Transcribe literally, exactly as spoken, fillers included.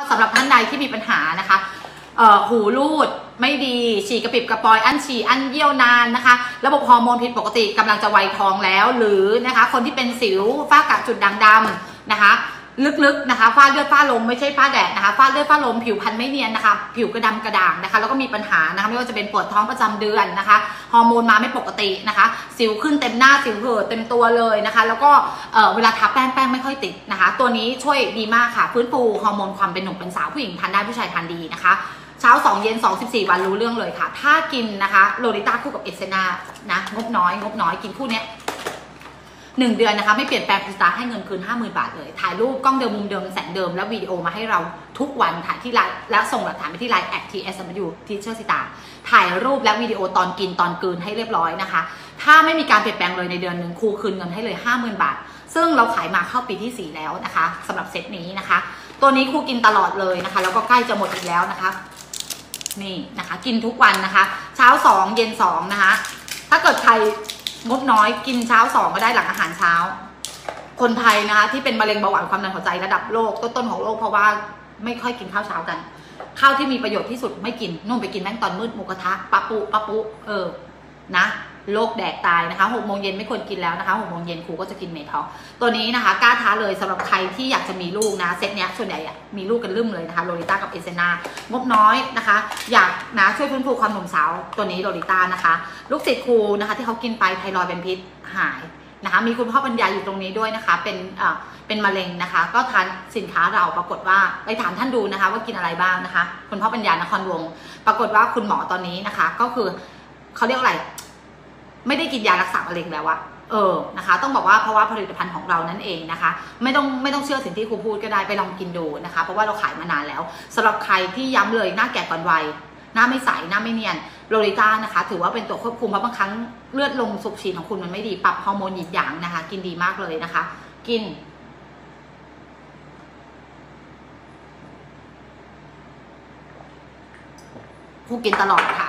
สำหรับท่านใดที่มีปัญหานะคะเอ่อหูรูดไม่ดีฉี่กระปิบกระปอยอั้นฉี่อั้นเยี่ยวนานนะคะระบบฮอร์โมนผิดปกติกำลังจะวัยทองแล้วหรือนะคะคนที่เป็นสิวฝ้ากระจุดด่างดำนะคะลึกๆนะคะฝ้าเลือดฝ้าลมไม่ใช่ฝ้าแดดนะคะฝ้าเลือดฝ้าลมผิวพรรณไม่เนียนนะคะผิวกระดำกระด่างนะคะแล้วก็มีปัญหานะคะไม่ว่าจะเป็นปวดท้องประจำเดือนนะคะฮอร์โมนมาไม่ปกตินะคะสิวขึ้นเต็มหน้าสิวเหือดเต็มตัวเลยนะคะแล้วก็เเวลาทาแป้งแป้งไม่ค่อยติดนะคะตัวนี้ช่วยดีมากค่ะฟื้นฟูฮอร์โมนความเป็นหนุ่มเป็นสาวผู้หญิงทานได้ผู้ชายทานดีนะคะเช้าสองเย็นสอง สิบสี่วันรู้เรื่องเลยค่ะถ้ากินนะคะโลลิต้าคู่กับเอเซนานะงบน้อยงบน้อยกินคู่เนี้ยหนึ่งเดือนนะคะไม่เปลี่ยนแปลงคุณสตาร์ให้เงินคืน ห้าหมื่น บาทเลยถ่ายรูปกล้องเดิมมุมเดิมแสงเดิมแล้ววิดีโอมาให้เราทุกวันถ่ายที่ไลน์แล้วส่งหลักฐานไปที่ไลน์ แอท ที เอส ดับเบิลยู Teacher สิตาถ่ายรูปและวิดีโอตอนกินตอนกลืนให้เรียบร้อยนะคะถ้าไม่มีการเปลี่ยนแปลงเลยในเดือนหนึ่งครูคืนเงินให้เลย ห้าหมื่น บาทซึ่งเราขายมาเข้าปีที่สี่แล้วนะคะสำหรับเซตนี้นะคะตัวนี้ครูกินตลอดเลยนะคะแล้วก็ใกล้จะหมดอีกแล้วนะคะนี่นะคะกินทุกวันนะคะเช้าสองเย็นสองนะคะถ้าเกิดใครงบน้อยกินเช้าสองก็ได้หลังอาหารเช้าคนไทยนะคะที่เป็นมะเร็งเบาหวานความดันหัวใจระดับโลกต้นๆของโลกเพราะว่าไม่ค่อยกินข้าวเช้ากันข้าวที่มีประโยชน์ที่สุดไม่กินนู่นไปกินแม่งตอนมืดหมูกระทะปะปุปะปุเออนะโรคแดกตายนะคะหกโมงเย็นไม่ควรกินแล้วนะคะหกโมงเย็นครูก็จะกินเมทัลตัวนี้นะคะกล้าท้าเลยสำหรับใครที่อยากจะมีลูกนะเซตเนี้ยส่วนใหญ่อะมีลูกกันลืมเลยนะคะโลลิต้ากับเอเซนางบน้อยนะคะอยากนะช่วยฟื้นฟูความหนุ่มสาวตัวนี้โลลิต้านะคะลูกศิษย์ครูนะคะที่เขากินไปไทรอยด์เป็นพิษหายนะคะมีคุณพ่อปัญญาอยู่ตรงนี้ด้วยนะคะเป็นเอ่อเป็นมะเร็งนะคะก็ทานสินค้าเราปรากฏว่าไปถามท่านดูนะคะว่ากินอะไรบ้างนะคะคุณพ่อปัญญานครวงศ์ปรากฏว่าคุณหมอตอนนี้นะคะก็คือเขาเรียกอะไรไม่ได้กินยารักษามะเร็งแล้วอะเออนะคะต้องบอกว่าเพราะว่าผลิตภัณฑ์ของเรานั่นเองนะคะไม่ต้องไม่ต้องเชื่อสิ่งที่ครูพูดก็ได้ไปลองกินดูนะคะเพราะว่าเราขายมานานแล้วสำหรับใครที่ย้ำเลยหน้าแก่ก่อนวัยหน้าไม่ใสหน้าไม่เนียนโลลิต้านะคะถือว่าเป็นตัวควบคุมเพราะบางครั้งเลือดลงสูบฉีดของคุณมันไม่ดีปรับฮอร์โมนหยิบหยางนะคะกินดีมากเลยนะคะกินผู้กินตลอดค่ะ